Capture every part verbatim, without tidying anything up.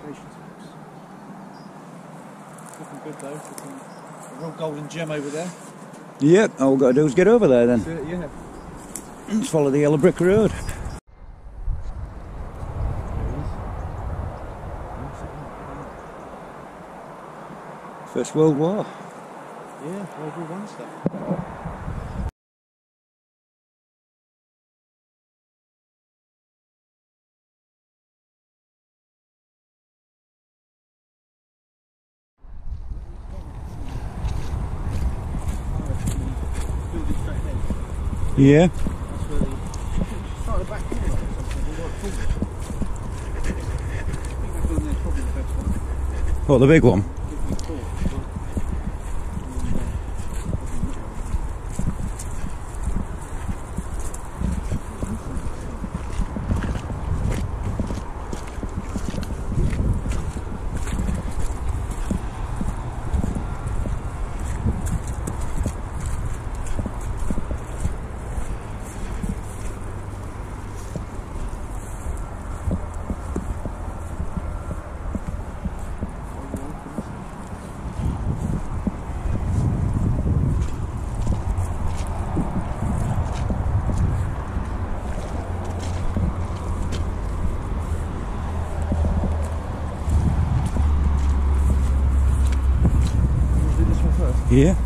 stations, folks. Looking good though. Looking a real golden gem over there. Yep, all we've got to do is get over there then. That's it, yeah. Let's follow the yellow brick road. First World War. Yeah, World War One stuff. Yeah. That's where the started back here or something. I think that building there's probably the best one. What, the big one? Yeah.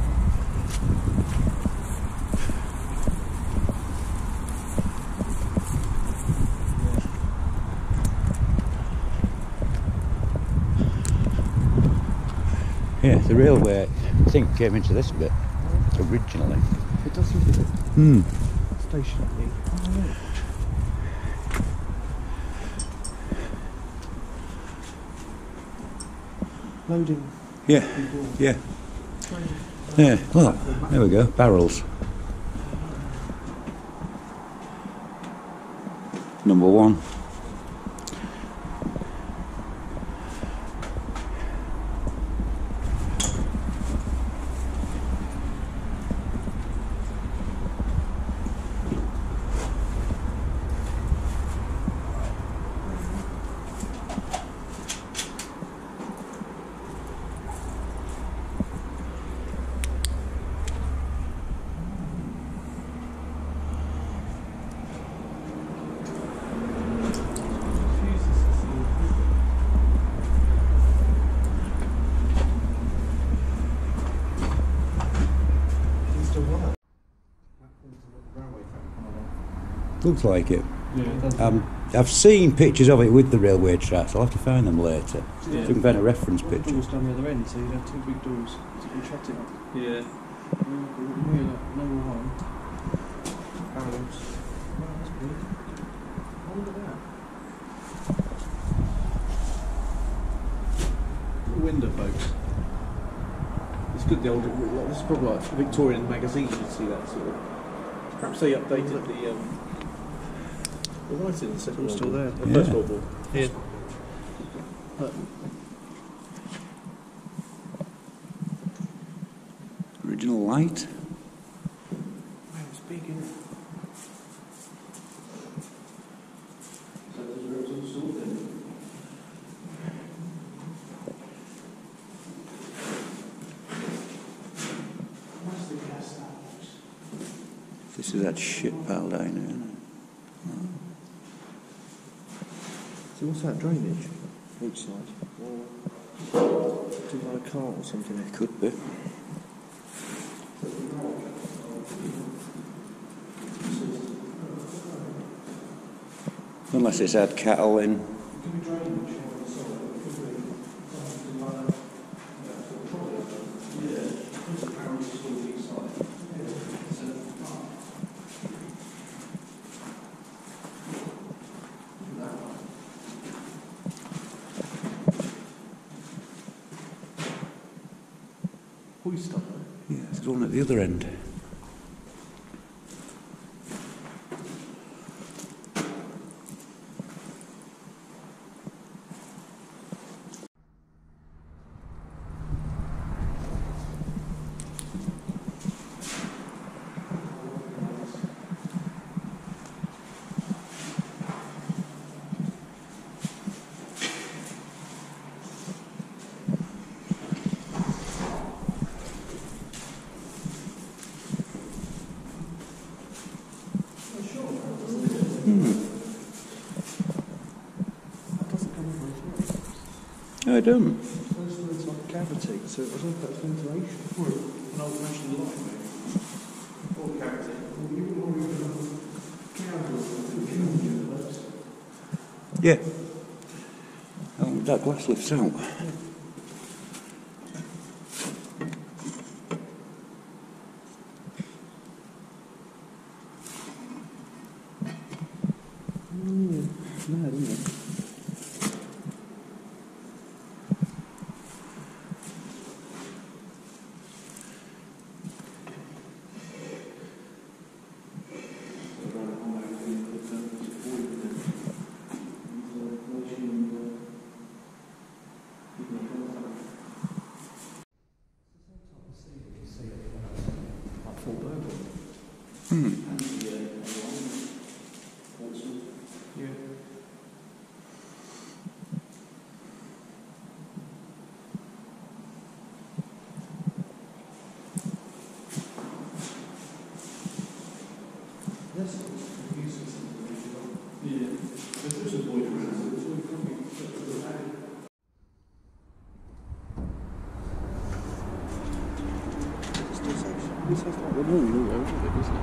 Yeah, the railway, I think, came into this bit originally. It does look a bit Hmm. stationary. Oh, yeah. Loading. Yeah, yeah. Yeah, look, there we go, barrels. Number one. Looks like it. Yeah, it does. Um, I've seen pictures of it with the railway tracks. I'll have to find them later. Yeah. So we can find a reference One picture. door's down the other end, so you'd have two big doors. So you can shut it up. Yeah. We're like number one. Barrels. Wow, that's big. Oh, look at that. Little window, folks. It's good, the old. This is probably like Victorian magazines, you'd see that sort of. Perhaps they updated the. Um, the writing in the second World War. Still there. The Yeah. First World War. Yeah. But, Original light. wow, it's big, isn't it? So there's where it's all stored then. What's the gas that was? This is that shit pile down there, isn't it? So what's that drainage? Roadside? Or do you like a cart or something? It could be. Unless it's had cattle in. It could be drainage on the side. It could be something like that. Yeah. There's apparently still inside. Hoist up there. Yeah, there's one at the other end. I don't. First one, it's like a cavity, so I don't know if that's ventilation. Or an old fashioned loft maybe. Or cavity. Yeah. Oh, that glass lifts out. Mm, mad, isn't it? Hmm. Yeah. This has like the wall all over it, isn't it?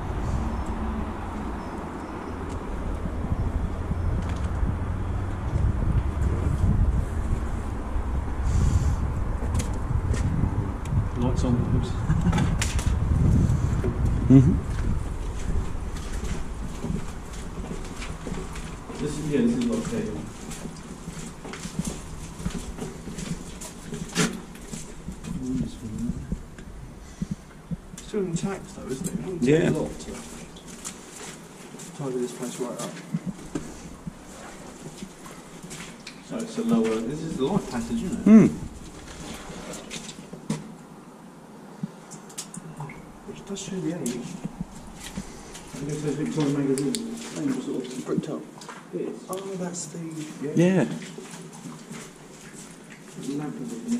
Lights on, please. Mm-hmm. This is, yeah, this is like cable. Still intact though, isn't it? It wouldn't take Yeah. a lot to tidy this place right up. So it's a lower, this is the light passage, isn't it? Hmm. Which does show the age. I guess those Victorian magazines, they were sort of bricked up. It is. Oh, that's the... Yeah. Yeah. The lamp of it,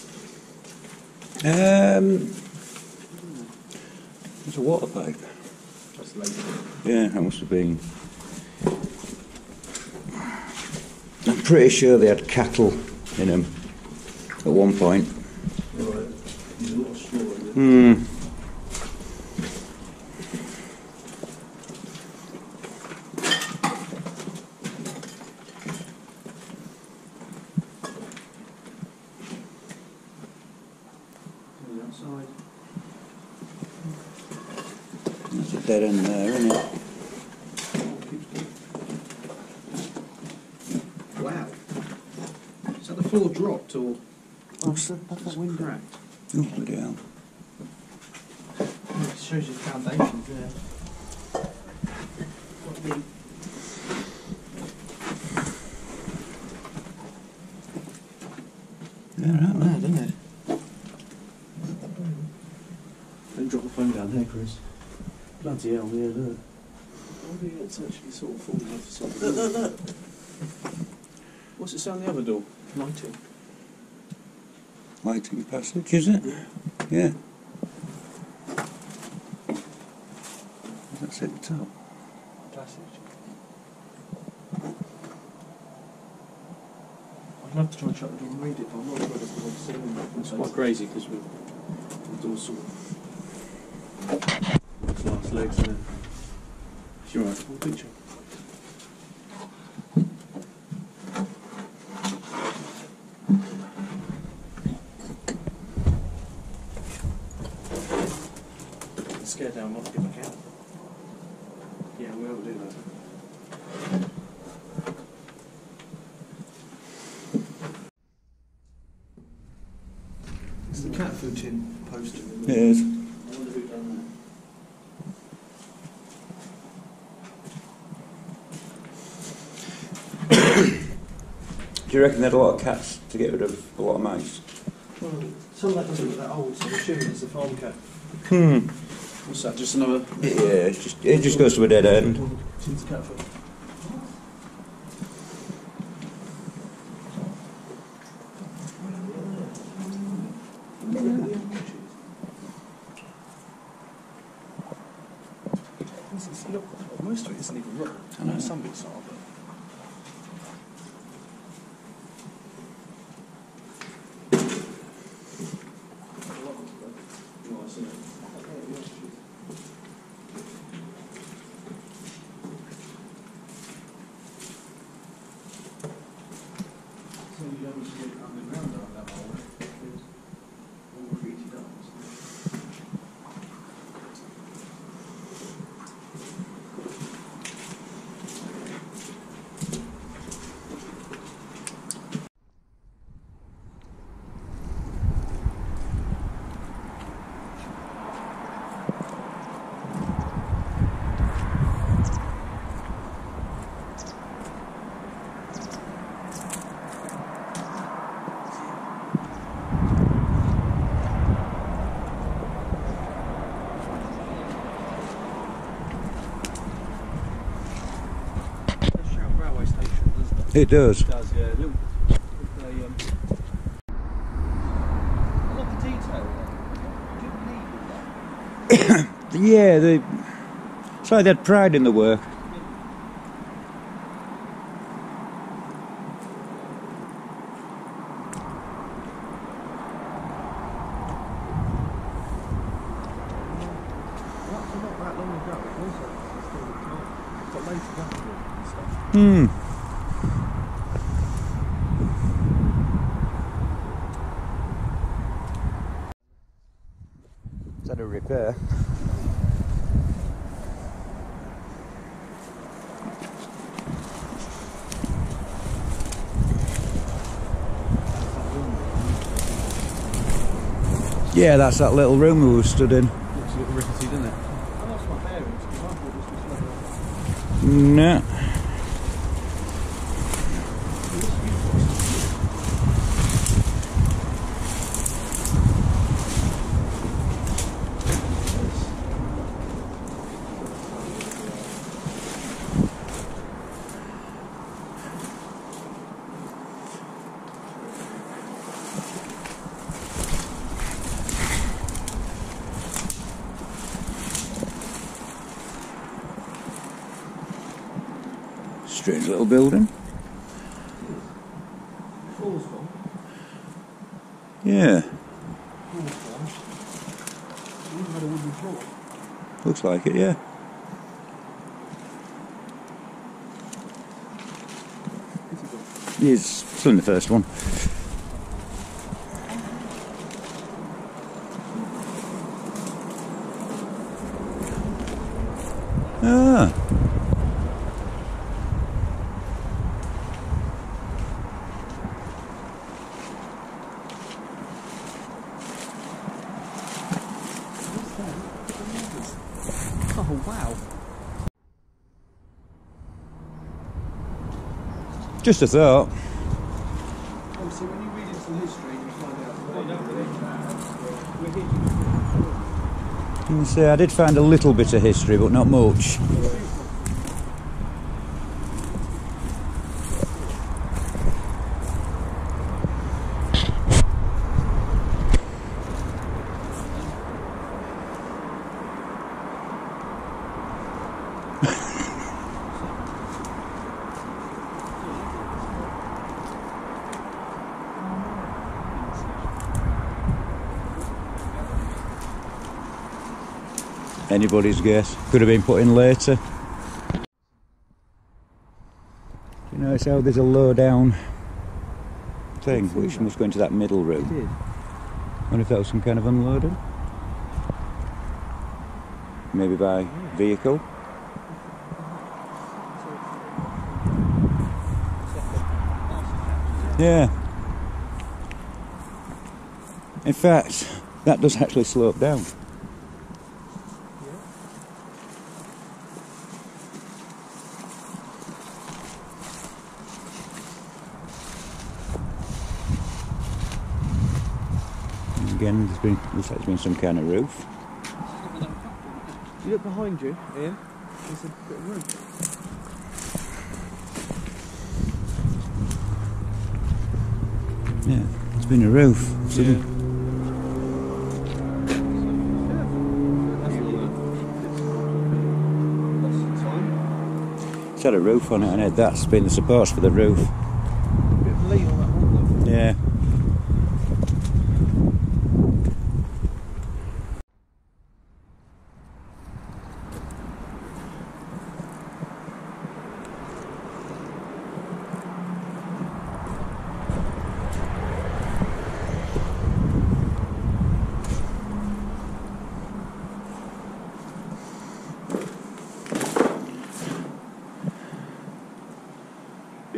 Um, there's a water pipe. that's later. Yeah, that must have been. I'm pretty sure they had cattle in them at one point. Right. There's a lot of straw in it. Hmm. Outside. There's a dead end there, isn't it? Wow. So the floor dropped or Oh, so that's that window cracked? oh, bloody hell. It shows you the foundations there. What the... Yeah, right, Mad, isn't it? Don't drop the phone down there, Chris. Bloody hell, yeah, look. Oh, yeah, it's actually sort of falling off the side of the Look, look, look! What's it say on the other door? Lighting. Lighting passage, is it? Yeah. Yeah. That's it, top. Passage. I'd love to try and shut the door and read it, but I'm not sure that's the whole scene. It's quite crazy because we're the door's sort of last legs in it. Sure, right. Full picture. Scare down, not to get back out. Yeah, we will do that. It's the cat food tin poster. It is. I wonder who done that. Do you reckon they had a lot of cats to get rid of a lot of mice? Well, some of that doesn't look that old, so I'm assuming it's a farm cat. Hmm. What's that, just another... Yeah, it's just, it just goes to a dead end. Tin's cat food. Look, most of it isn't even rock. I know some bits are, but It does. It does, yeah. Little, little, um, I love the detail there. Do you believe in that? Yeah, they. It's like they had pride in the work. That's not that long ago. It was a historic time. It's got loads of that and stuff. Hmm. Is that a repair? Yeah, that's that little room we were stood in. Looks a little rickety, doesn't it? I lost my bearings because I thought this was level. No. Strange little building. Floor's gone. Yeah. Floor's gone. We even had a wooden floor. Looks like it, yeah. He's still in the first one. Ah. Oh wow. Just a thought. Oh, so when you read into the history you find out we're here. You say I did find a little bit of history, but not much. Anybody's guess. Could have been put in later. You notice how there's a low down thing which must go into that middle room. It did. I wonder if that was some kind of unloading. Maybe by vehicle. Yeah. In fact, that does actually slope down. Again, there's been, looks like there's been some kind of roof. You look behind you, Ian. There's a bit of roof. Yeah, there's been a roof. So Yeah. it's had a roof on it, and that's been the supports for the roof. A bit of lean on that one though. Yeah.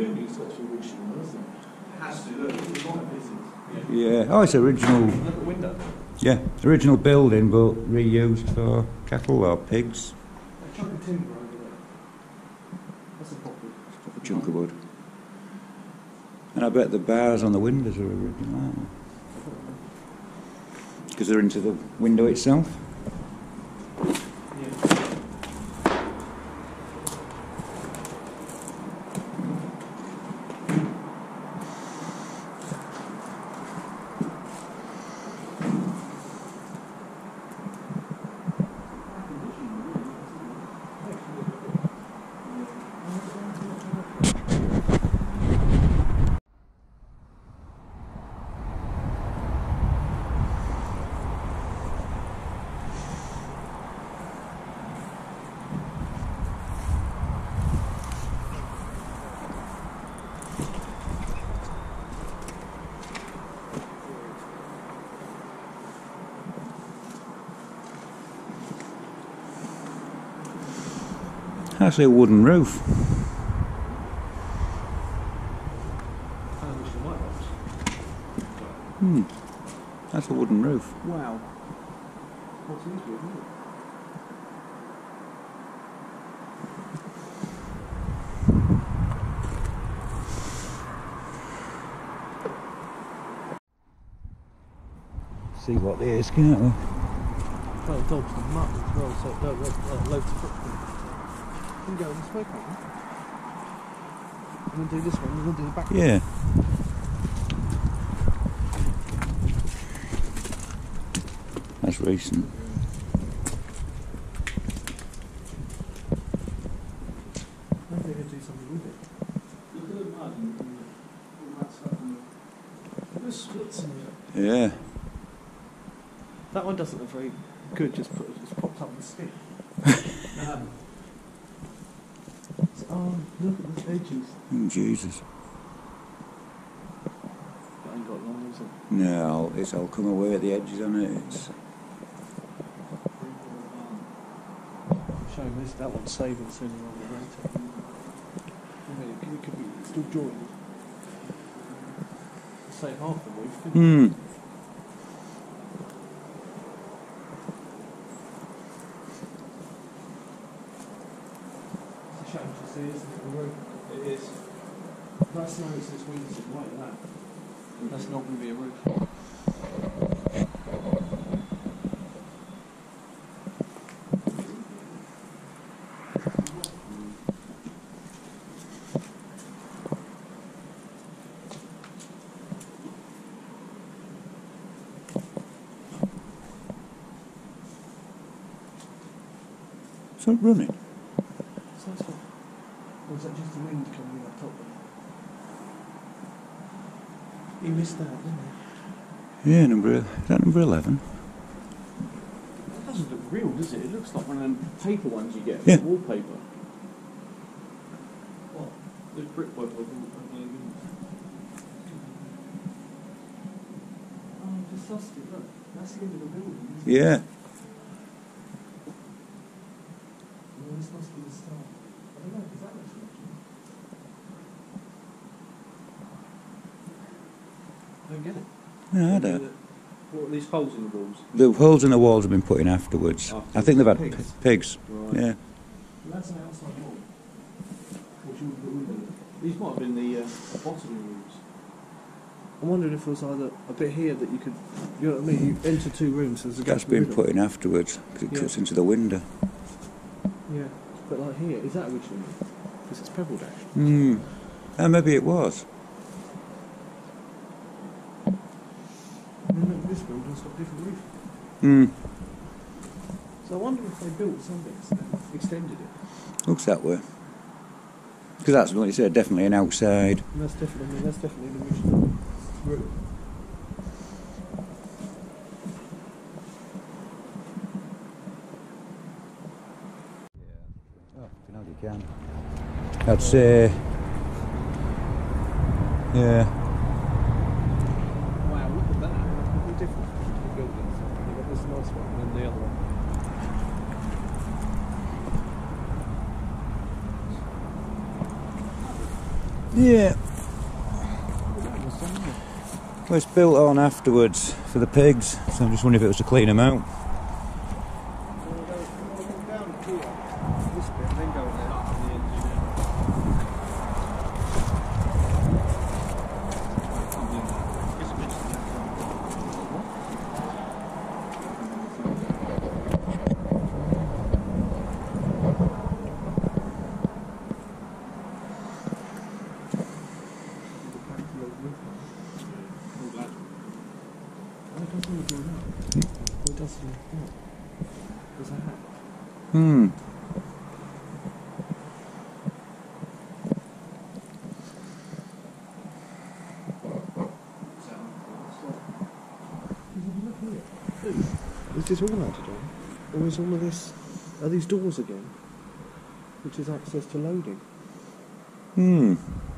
building's got to be original, isn't it? It has to, look, it's right, isn't it? Yeah. Oh, it's original. Look at the window. Yeah, original building, but reused for cattle or pigs. That chunk of timber over there. That's a proper, A chunk of wood. And I bet the bars on the windows are original, aren't they? Because they're into the window itself. That's a wooden roof. Hmm. That's a wooden roof. Wow. What's this with, isn't it? See what it is, can't we? Well, dogs and mutton as well, so uh, uh, loads of footprint. We can go this way, can't we? And then do this one, and then do the back one. Yeah. That's recent. Maybe they could do something with it. Look at the mud and all that stuff. And the splits in it. Yeah. That one doesn't look very good, just, put, just popped up the stick. um, so, oh, look at the edges. Oh, Jesus. That ain't got long, is it? No, it's all come away at the edges, hasn't it? It's Showing this, that one's saving sooner rather than later. I mean, it could, it could be still joined. Save half the roof, couldn't it? Hmm. It's a shame to see, isn't it? The roof. It is. That's no, it's this window like that. That's not going to be a roof. It's not running. So that's what, or is that just the wind coming in up top there? He missed that, didn't he? Yeah, number, is that number eleven? That doesn't look real, does it? It looks like one of them paper ones you get for Yeah. wallpaper. What? The brickwork of all Oh, just sussed it, look. That's the end of the building, isn't it? Yeah. Well, this must be the start. I don't know, because that looks original. I don't get it. No, I don't. What are these holes in the walls? The holes in the walls have been put in afterwards. After I think they've had pigs. pigs. pigs. Right. Yeah. Well, that's an outside wall. What you would put window. These might have been the uh, bottom rooms. I'm wondering if there was either a bit here that you could, you know what I mean? You enter two rooms, so there's a gap That's in the been middle. put in afterwards because it Yeah. cuts into the window. Yeah, but like here, is that original? Because it's pebble dash. Hmm. Oh, maybe it was. And then look, this building's got a different roof. Hmm. So I wonder if they built something and extended it. Looks that way. Because that's what you said, definitely an outside. And that's definitely, I mean, that's definitely an original roof. Oh, you know you can. I'd say, yeah. Wow, look at that. Completely different to the buildings. You've got this nice one and then the other one. Yeah. Well, it's built on afterwards for the pigs, so I'm just wondering if it was to clean them out. Hmm. Is this all added on? Or is all of this... Are these doors again? Which is access to loading? Hmm.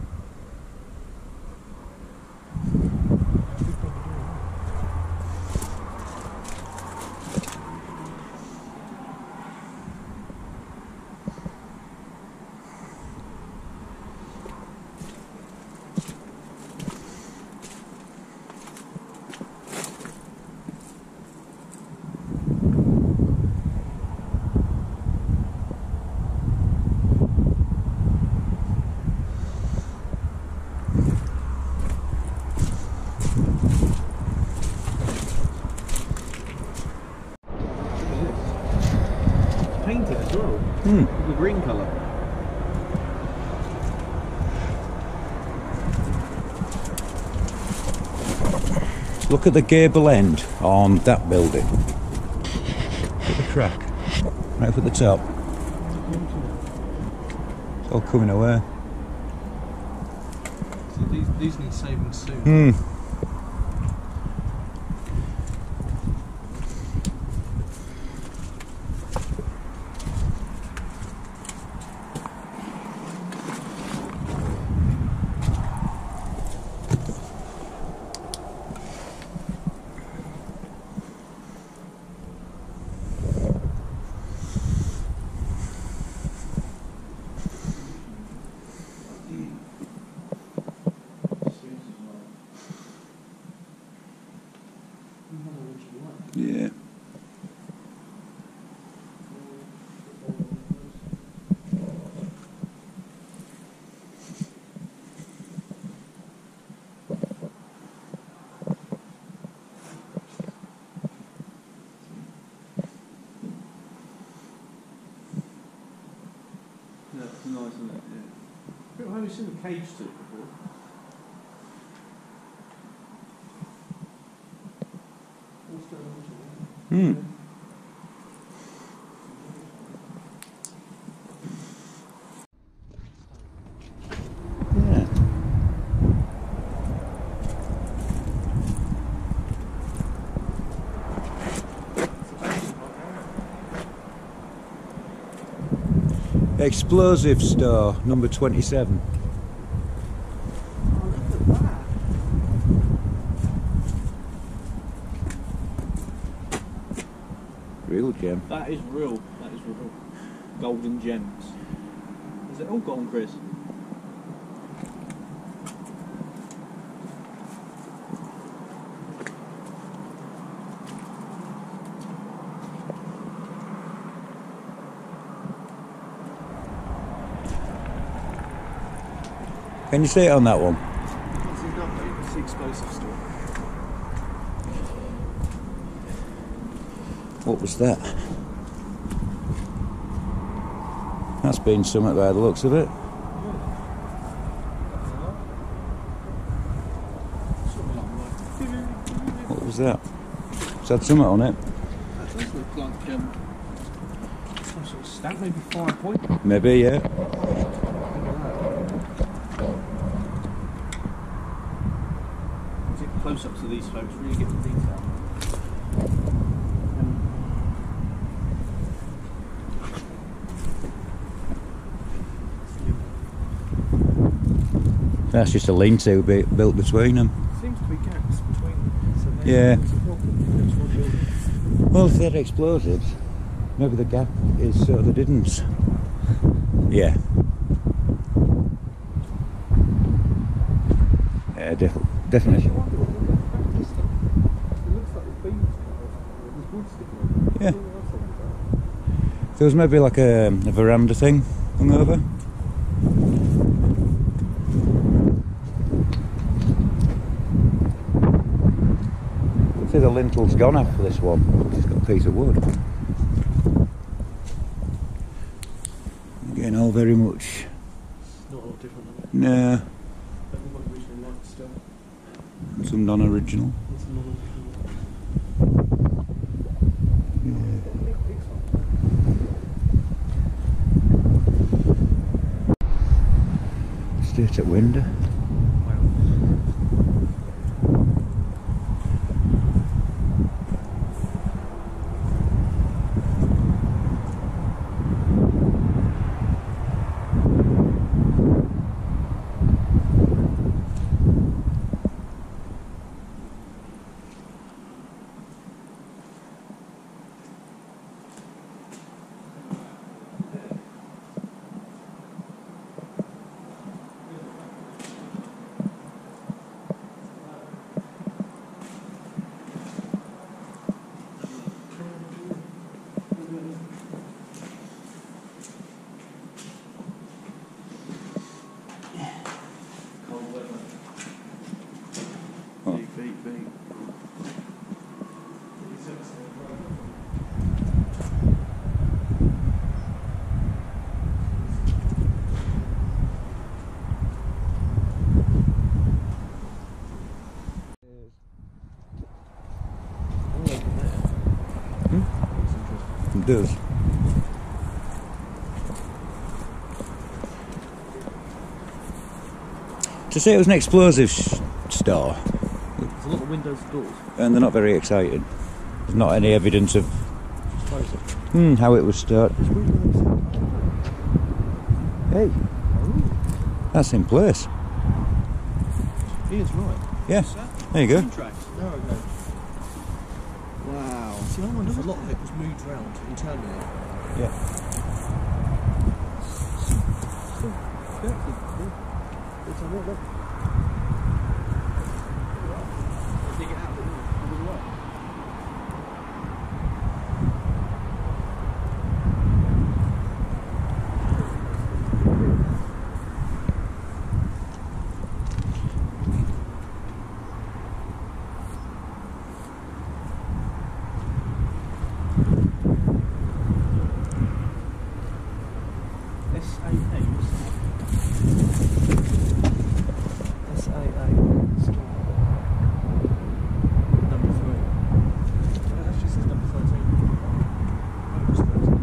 Painted as well. Hmm. The green colour. Look at the gable end on that building. Look at the crack. Right up at the top. It's all coming away. So these, these need saving soon. Hmm. Yeah. That's nice, isn't it? Yeah. I've only seen a cage to it before. What's going on to it? Hmm. Explosive store, number twenty-seven. Oh, look at that. Real gem. That is real. That is real. Golden gems. Is it all gone, Chris? Can you see it on that one? This is lovely. It's the explosive store. What was that? That's been something by the looks of it. What was that? It's had something on it. That does look like um, some sort of stamp, maybe five point. Maybe, yeah. Close up to these folks, really get the detail. That's just a lean-to built between them. Seems to be gaps between them. So maybe Yeah. it's a problem. Well, if they'd exploded, maybe the gap is so they didn't. Yeah. Yeah, def definitely. Yeah. There was maybe like a, a veranda thing hung over. See, the lintle's gone after this one. It's got a piece of wood. Again, all very much. Not all different. No. Everybody originally liked stuff. Some non-original. It's non-original. Straight at window. It does. To say it was an explosives store. There's a lot of windows and doors. And they're not very excited. There's not any evidence of hmm, how it was started. Hey, that's in place. He is right. Yeah, there you go. There we go. Wow. See, I wonder if a lot of it was moved around internally. Yeah. It's a lot of dig it out, S A A. S A A. Number three. It actually says number thirteen. Oh, it's thirteen.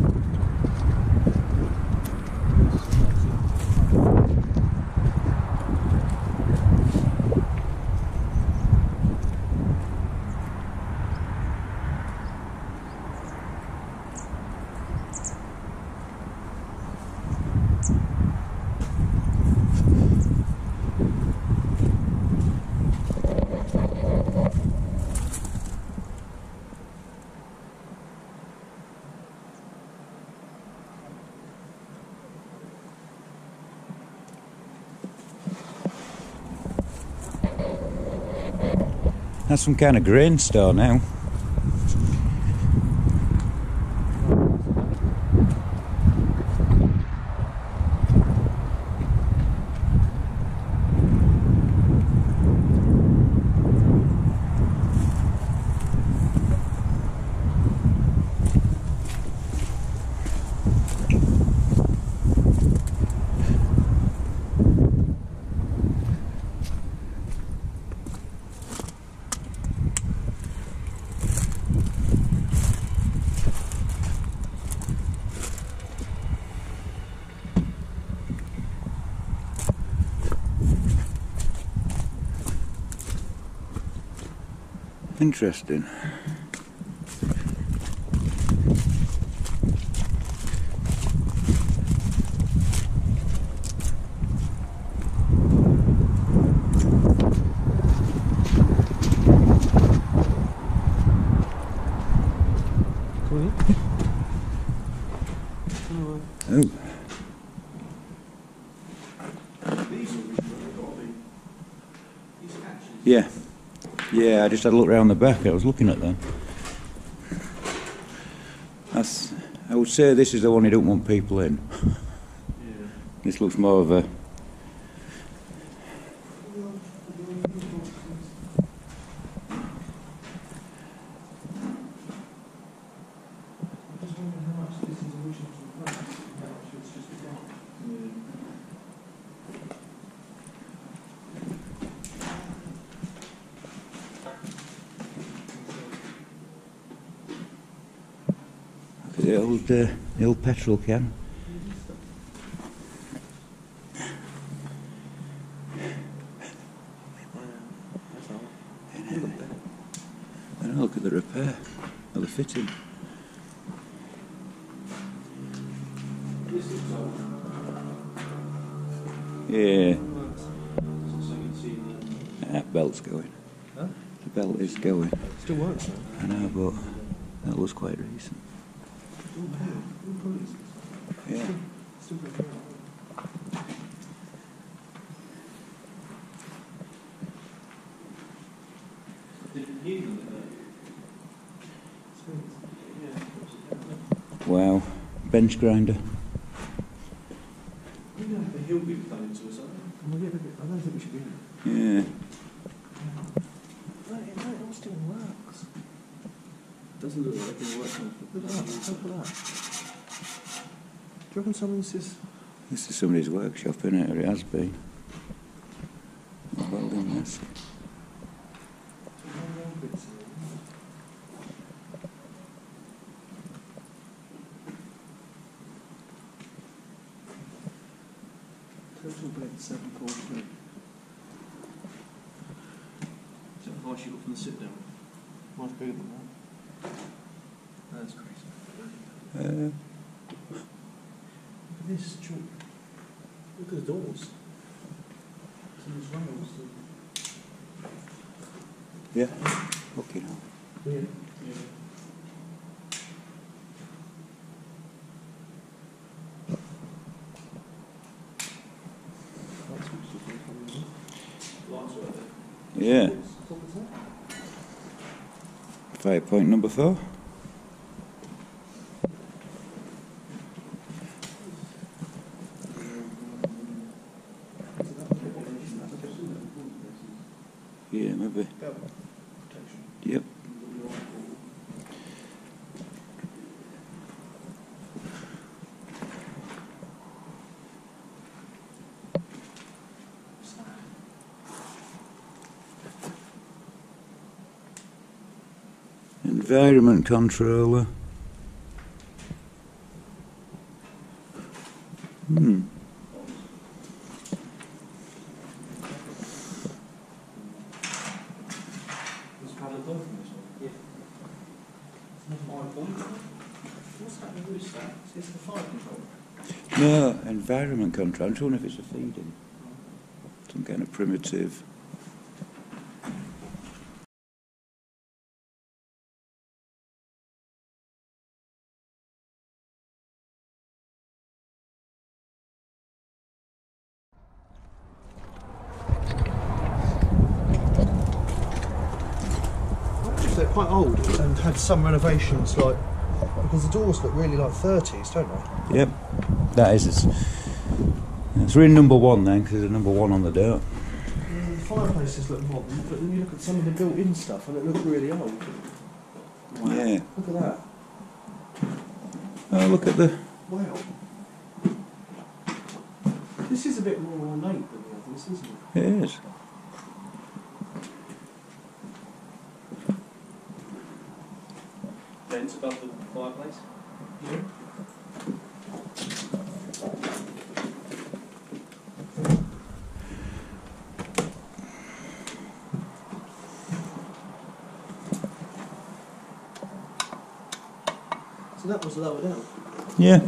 That's some kind of grain store now. Interesting. Oh. Yeah. Yeah, I just had a look round the back. I was looking at them. That's, I would say this is the one you don't want people in. Yeah. This looks more of a... The old, uh, the old petrol can. And look at the repair, or the fitting. Yeah. That belt's going. Huh? The belt is going. Still works though. I know, but that was quite recent. Yeah. Wow, bench grinder. We know the hill being done into us, aren't we? I don't think we should be in it. Yeah. No, it, no, it all still works. Doesn't look like it's working. Look at that, look at that. Do you reckon someone's just... This is somebody's workshop, isn't it? Or it has been. Well done, this. Total blend seven four three. Is that how much you got from the sit down? Much bigger than that. That's crazy. Uh, Look at this joint. Look at the doors. And these rails. yeah. Okay. Now. Yeah. Yeah. Yeah. Fire point number four. Yeah, maybe. Yep. Environment controller. Hmm. No, environment control. I'm wondering if it's a feeding. Some kind of primitive. They're quite old and had some renovations, like because the doors look really like thirties, don't they? Yep, that is it. It's really number one then, because there's a number one on the dirt. Yeah, the fireplaces look modern, but then you look at some of the built-in stuff and it looks really old. Wow. Yeah. Look at that. Oh, look at the. Wow. This is a bit more ornate than the others, isn't it? It is. Vents above the fireplace? Yeah. So that was lower down? Yeah.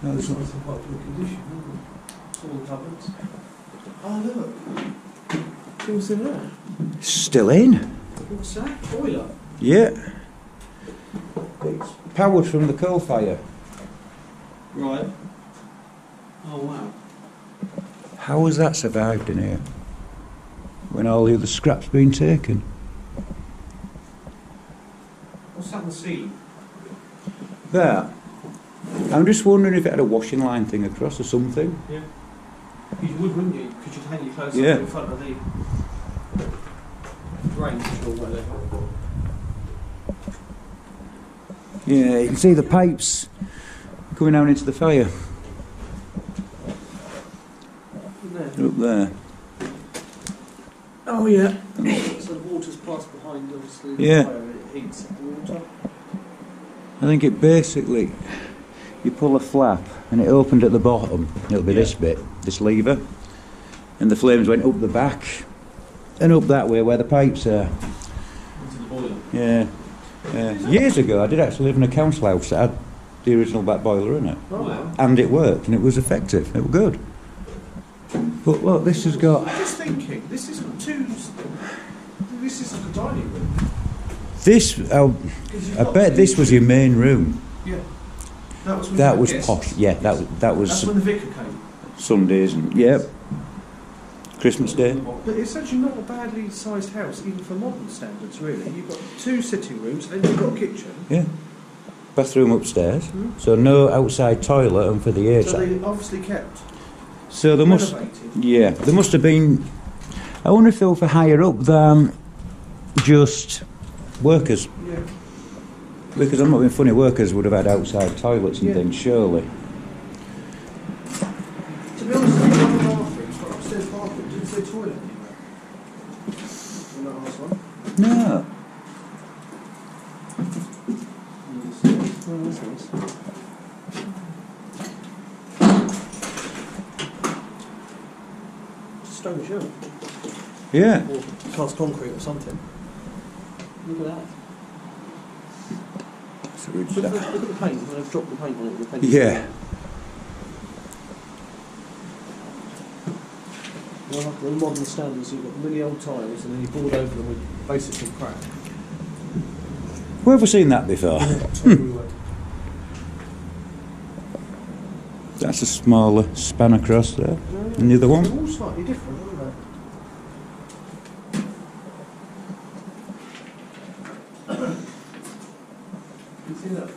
No, This there's one's in quite good condition, isn't it? It's all the cupboards. Oh, look. What's in there? not- still in. What's that? Boiler. Yeah. It's powered from the coal fire. Right. Oh, wow. How has that survived in here? When all the other scrap's been taken? What's that on the ceiling? That. I'm just wondering if it had a washing line thing across or something. Yeah. You would, wouldn't you? Because you'd hang your clothes Yeah. up in front of the range or whatever. Yeah, you can see the pipes coming down into the fire. There. Up there. Oh, yeah. So the water's passed behind, obviously, the Yeah. fire, it heats the water. I think it basically, you pull a flap and it opened at the bottom. It'll be Yeah. this bit, this lever. And the flames went up the back and up that way where the pipes are. Into the boiler. Yeah. Yeah. Years ago I did actually live in a council house that had the original back boiler in it. Oh, wow. And it worked and it was effective. It was good. But look, this has got... I'm just thinking, this is two. This is like a dining room. This, oh, 'Cause you've I got bet two this was your main room. Yeah. That was when That you was had guests. posh. Yeah, that, was- that was That's when the vicar came. Sundays and... Yep. Christmas Day. But it's actually not a badly sized house, even for modern standards, really. You've got two sitting rooms, then you've got a kitchen. Yeah. Bathroom upstairs. Hmm. So no outside toilet and for the air. So they obviously kept So there must... renovated. Yeah, there must have been... I wonder if they were for higher up than just workers. Yeah. Because I'm not being funny, workers would have had outside toilets and Yeah. things, surely. To be honest, one of the bathrooms, got upstairs bathroom, didn't say toilet anywhere. In that last one. No. Oh, that's nice. Stone show. Yeah. Or cast concrete or something. Look at that. It's a rude Look, stuff. look, look at the paint. I've dropped the paint on it. The paint Yeah. Well, like the modern standards, you've got really old tiles and then you board over them with basically crack. Where have we seen that before? Everywhere. That's a smaller span across there. No, yeah. And the other one? They're all slightly different, aren't they? You see that?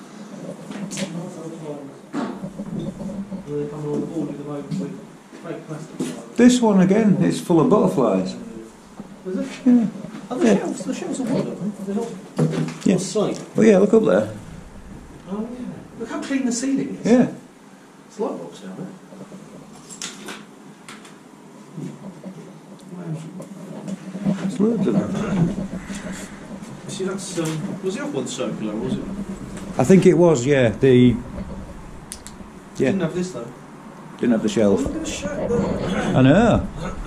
They're coming on the board at the moment with fake plastic tiles. This one again, it's full of butterflies. Is it? Yeah. Oh, the Yeah. shelves, the shelves are wood, aren't they? They're not, Yeah. not slate. Oh yeah, look up there. Oh, yeah. Look how clean the ceiling is. Yeah. It's light box down there. There's loads of them. See, that's, um, was the other one circular, or was it? I think it was, yeah. The... Yeah. Didn't have this though. Didn't have the Oh, shelf. look at the shirt there. I know.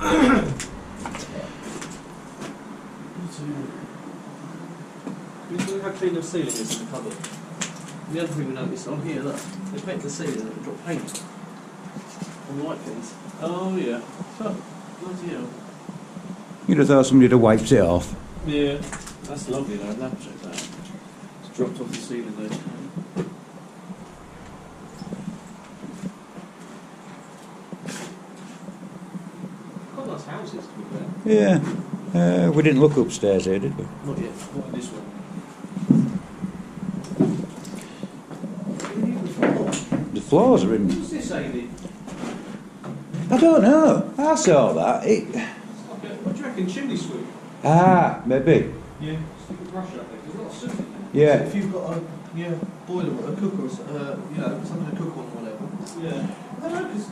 Look how clean the ceiling is in the cupboard. And the other thing we noticed on here, look, they paint the ceiling and they drop paint on the white things. Oh yeah. Oh, bloody hell. You'd have thought somebody had wiped it off. Yeah, that's lovely though, that check that. It's dropped off the ceiling there. Quite nice houses to be fair. Yeah. Uh, we didn't look upstairs here, did we? Not yet, not in this one. The floors are in... Who's this, Amy? I don't know. I saw that. It... It's like a, what do you reckon, chimney sweep? Ah, maybe. Yeah. Stick a brush up there, there's a lot of soot in there. Yeah. So if you've got a yeah, boiler or a cooker, or s- uh, you know, something to cook on or whatever. Yeah. I don't know, because...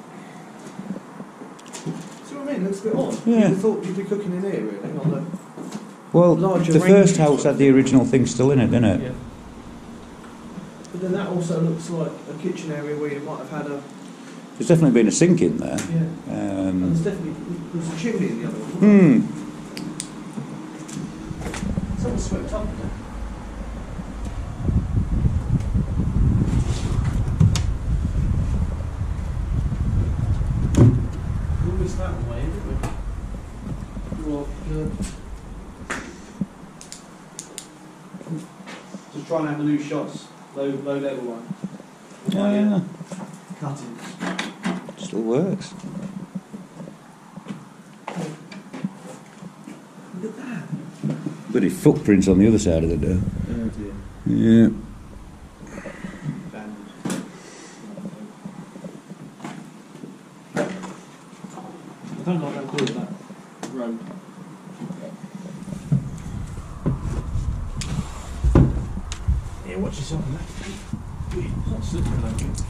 See what I mean? It looks a bit odd. Yeah. You'd have thought you'd be cooking in here, really, on the... Well, Larger the first range. house had the original thing still in it, didn't it? Yeah. But then that also looks like a kitchen area where you might have had a... There's definitely been a sink in there. Yeah. And Um, there's definitely... There's a chimney in the other one. hmm. Someone swept up there. Just trying out the new shots, low low level one. Yeah. Cuttings. Still works. Look at that. Bloody footprints on the other side of the door. Oh dear. Yeah. I don't like that call that road. Yeah, watch yourself on that. It's not slippery, I don't think.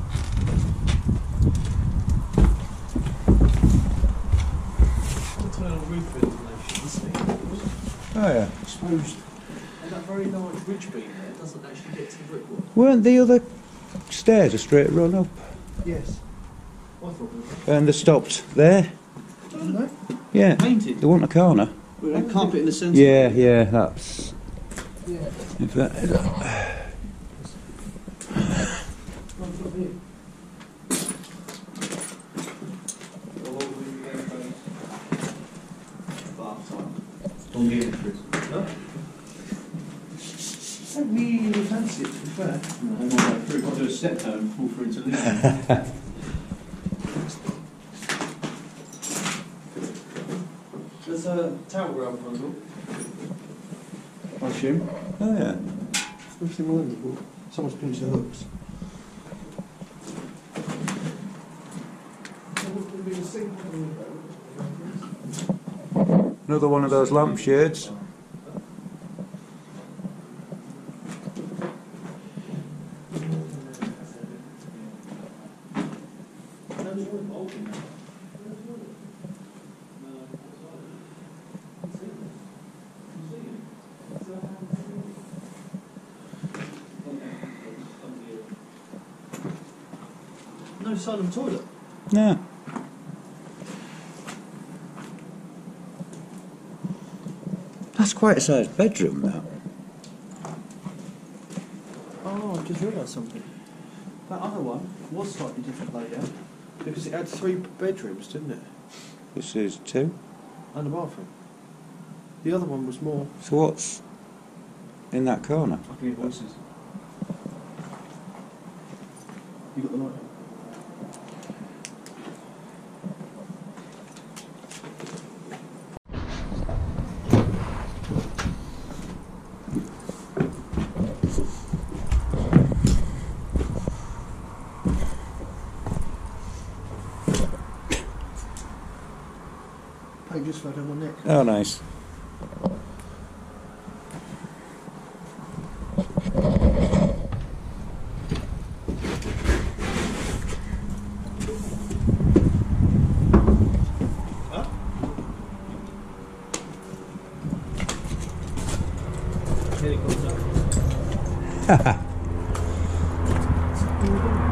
Turn on roof ventilation, this thing. Oh yeah. Exposed. And that very large ridge beam there doesn't actually get to the brickwork. Weren't the other stairs a straight run up? Yes. I thought they were. And they stopped there? Don't they? Yeah. Painted. They want a corner. With a carpet in the centre. Yeah, yeah, that's. Yeah. If that, Don't get into it. No? I don't really fancy it, to be fair. No, I'm not going through. I'll do a step down and fall through into living. There's a tower around front door. I assume. oh yeah. I've seen one of them before. Someone's pinched the hooks. Another one of those lampshades. No sign of a toilet. No. That's quite a sized bedroom, that. Oh, I've just realised something. That other one was slightly different layout because it had three bedrooms, didn't it? This is two. And a bathroom. The other one was more. So what's in that corner? I can hear voices. You got the light on? I just fell down my neck. Oh, nice. Huh? Helicopter.